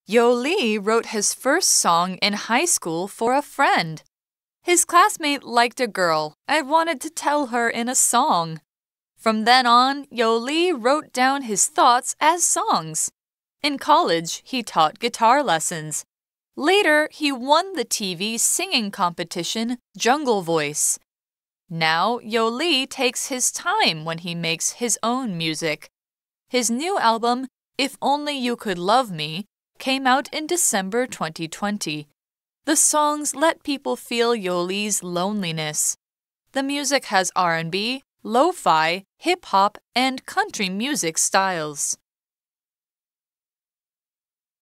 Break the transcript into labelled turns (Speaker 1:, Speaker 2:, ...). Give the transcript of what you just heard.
Speaker 1: Yo Lee wrote his first song in high school for a friend. His classmate liked a girl and wanted to tell her in a song. From then on, Yo Lee wrote down his thoughts as songs. In college, he taught guitar lessons. Later, he won the TV singing competition Jungle Voice. Now, Yo Lee takes his time when he makes his own music. His new album, If Only You Could Love Me, came out in December 2020. The songs let people feel Yo Lee's loneliness. The music has R&B, lo-fi, hip-hop, and country music styles.